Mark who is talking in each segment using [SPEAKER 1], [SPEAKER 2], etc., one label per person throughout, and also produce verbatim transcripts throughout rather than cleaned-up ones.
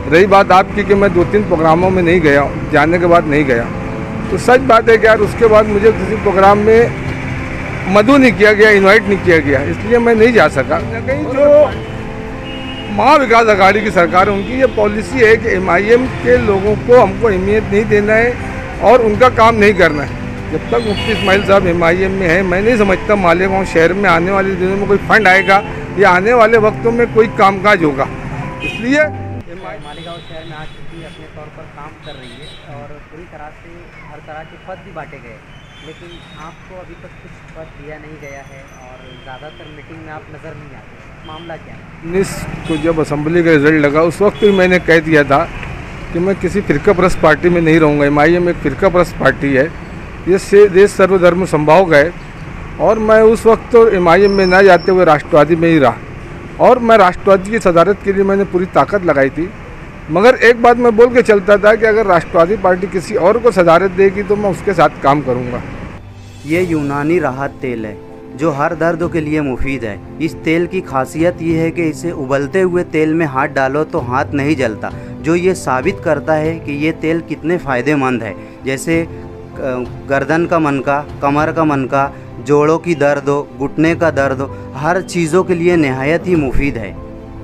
[SPEAKER 1] रही बात आपकी कि मैं दो तीन प्रोग्रामों में नहीं गया, जाने के बाद नहीं गया, तो सच बात है कि यार उसके बाद मुझे किसी प्रोग्राम में मधु नहीं किया गया, इनवाइट नहीं किया गया, इसलिए मैं नहीं जा सका। कहीं जो महा विकास अघाड़ी की सरकार है उनकी ये पॉलिसी है कि एम आई एम के लोगों को हमको अहमियत नहीं देना है और उनका काम नहीं करना है। जब तक मुफ्ती इस्माइल साहब एम आई एम में है, मैं नहीं समझता मालेगांव शहर में आने वाले दिनों में कोई फंड आएगा या आने वाले वक्तों में कोई कामकाज होगा। इसलिए
[SPEAKER 2] मालेगांव शहर में आज चुकी अपने तौर पर काम कर रही है और पूरी तरह से हर तरह के पद भी बांटे गए, लेकिन आपको अभी तक कुछ पद दिया नहीं गया है और ज़्यादातर मीटिंग में आप नज़र नहीं आते, मामला क्या है? उन्नीस
[SPEAKER 1] को जब असेंबली का रिजल्ट लगा उस वक्त भी मैंने कह दिया था कि मैं किसी फिरका परस्त पार्टी में नहीं रहूँगा। एम आई एम एक फिरका परस्त पार्टी है, ये से देश सर्वधर्म संभाव है और मैं उस वक्त तो एम आई एम में ना जाते हुए राष्ट्रवादी में ही रहा और मैं राष्ट्रवादी की सदारत के लिए मैंने पूरी ताकत लगाई थी। मगर एक बात मैं बोल के चलता था कि अगर राष्ट्रवादी पार्टी किसी और को सदारत देगी तो मैं उसके साथ काम करूँगा।
[SPEAKER 3] ये यूनानी राहत तेल है जो हर दर्द के लिए मुफीद है। इस तेल की खासियत ये है कि इसे उबलते हुए तेल में हाथ डालो तो हाथ नहीं जलता, जो ये साबित करता है कि ये तेल कितने फ़ायदेमंद है। जैसे गर्दन का मनका, कमर का मनका, जोड़ों की दर्द हो, घुटने का दर्द हो, हर चीज़ों के लिए नहायत ही मुफीद है।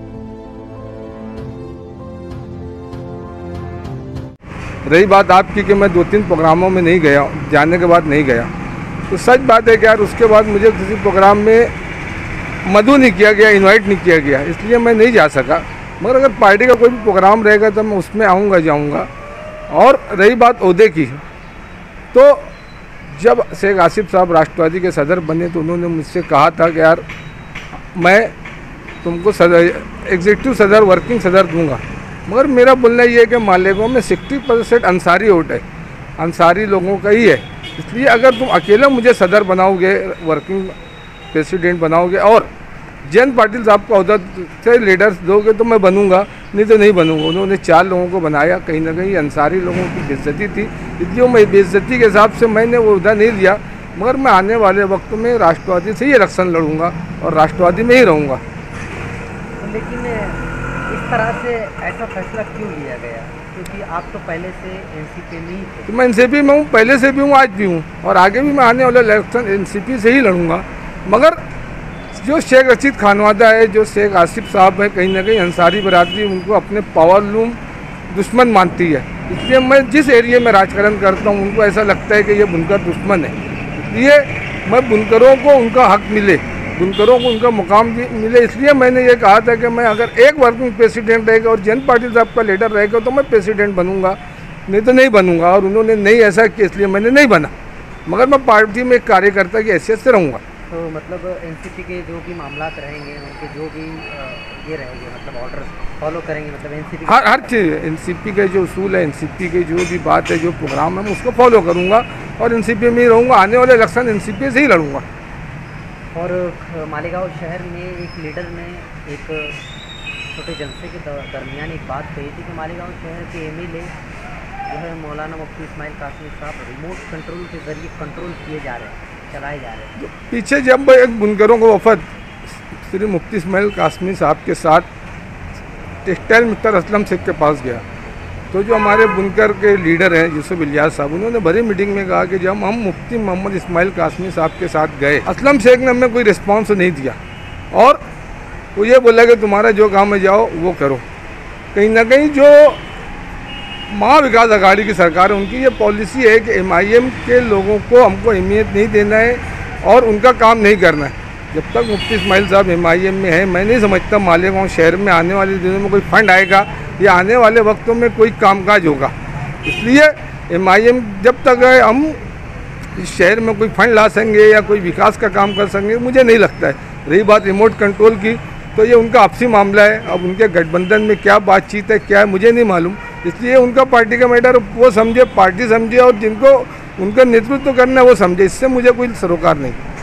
[SPEAKER 1] रही बात आपकी कि मैं दो तीन प्रोग्रामों में नहीं गया, जाने के बाद नहीं गया, तो सच बात है कि यार उसके बाद मुझे किसी प्रोग्राम में मधु नहीं किया गया, इनवाइट नहीं किया गया, इसलिए मैं नहीं जा सका। मगर अगर पार्टी का कोई भी प्रोग्राम रहेगा तो मैं उसमें आऊँगा, जाऊँगा। और रही बात ओहदे की, तो जब शेख आसिफ साहब राष्ट्रवादी के सदर बने तो उन्होंने मुझसे कहा था कि यार मैं तुमको सदर एग्जीक्यूटिव सदर, वर्किंग सदर दूंगा। मगर मेरा बोलना ये है कि मालेगांव में सिक्सटी परसेंट अंसारी वोट है, अंसारी लोगों का ही है, इसलिए अगर तुम अकेला मुझे सदर बनाओगे, वर्किंग प्रेसिडेंट बनाओगे और जयंत पाटिल साहब को अहदा से लीडर्स दोगे तो मैं बनूंगा, नहीं तो नहीं बनूंगा। उन्होंने चार लोगों को बनाया, कहीं ना कहीं अंसारी लोगों की बेइज्जती थी, इसलिए मैं बेइज्जती के हिसाब से मैंने वो अहदा नहीं लिया। मगर मैं आने वाले वक्त में राष्ट्रवादी से ही इलेक्शन लड़ूंगा और राष्ट्रवादी में ही रहूँगा।
[SPEAKER 2] लेकिन इस तरह से ऐसा फैसला क्यों लिया गया? क्योंकि आप तो पहले से एन सी पी में ही थे।
[SPEAKER 1] तो मैं एन सी पी में हूँ, पहले से भी हूँ, आज भी हूँ और आगे भी मैं आने वाले इलेक्शन एन सी पी से ही लड़ूंगा। मगर जो शेख रशीद खानवादा है, जो शेख आसिफ साहब है, कहीं ना कहीं अंसारी बरादरी उनको अपने पावरलूम दुश्मन मानती है, इसलिए मैं जिस एरिया में राजकारण करता हूँ उनको ऐसा लगता है कि ये बुनकर दुश्मन है। इसलिए मैं बुनकरों को उनका हक मिले, बुनकरों को उनका मुकाम मिले, इसलिए मैंने ये कहा था कि मैं अगर एक वर्किंग प्रेसिडेंट रहेगा और जयंत पाटिल साहब का लीडर रहेगा तो मैं प्रेसिडेंट बनूंगा, नहीं तो नहीं बनूंगा। और उन्होंने नहीं ऐसा किया, इसलिए मैंने नहीं बना। मगर मैं पार्टी में एक कार्यकर्ता की हैसियत से रहूँगा।
[SPEAKER 2] तो मतलब एन सी पी के जो भी मामलात रहेंगे, उनके जो भी ये रहेंगे, मतलब ऑर्डर फॉलो करेंगे, मतलब एन सी पी
[SPEAKER 1] हर हर चीज़ एन सी पी के जो उसूल है, एन सी पी के जो भी बात है, जो प्रोग्राम है, मैं उसको फॉलो करूँगा और एन सी पी में ही रहूँगा। आने वाले इलेक्शन एन सी पी से ही लड़ूँगा।
[SPEAKER 2] और मालेगांव शहर में एक लीडर ने एक छोटे जलसे के दरमियान एक बात कही थी कि मालेगांव शहर के एम एल ए जो है मौलाना मुफ्ती इस्माइल कासमी साहब रिमोट कंट्रोल के ज़रिए कंट्रोल किए जा रहे हैं, चलाए जा रहे हैं।
[SPEAKER 1] पीछे जब एक बुनकरों को वफद श्री मुफ्ती इस्माइल कासमी साहब के साथ टेक्सटाइल मिस्टर असलम शेख के पास गया, तो जो हमारे बुनकर के लीडर हैं यूसुफ इलियास साहब, उन्होंने बड़ी मीटिंग में कहा कि जब हम मुफ्ती मोहम्मद इस्माइल कासमी साहब के साथ गए, असलम शेख ने हमें कोई रिस्पांस नहीं दिया और वो ये बोला कि तुम्हारा जो काम है जाओ वो करो। कहीं ना कहीं जो महा विकास अघाड़ी की सरकार है उनकी ये पॉलिसी है कि एम आई एम के लोगों को हमको अहमियत नहीं देना है और उनका काम नहीं करना है। जब तक मुफ्ती इस्माइल साहब एम आई एम में है, मैं नहीं समझता मालेगांव शहर में आने वाले दिनों में कोई फंड आएगा या आने वाले वक्तों में कोई कामकाज होगा। इसलिए एम आई एम जब तक है हम इस शहर में कोई फंड ला सकेंगे या कोई विकास का काम कर सकेंगे, मुझे नहीं लगता है। रही बात रिमोट कंट्रोल की, तो ये उनका आपसी मामला है। अब उनके गठबंधन में क्या बातचीत है, क्या है, मुझे नहीं मालूम। इसलिए उनका पार्टी का मैटर वो समझे, पार्टी समझे और जिनको उनका नेतृत्व करना है वो समझे, इससे मुझे कोई सरोकार नहीं।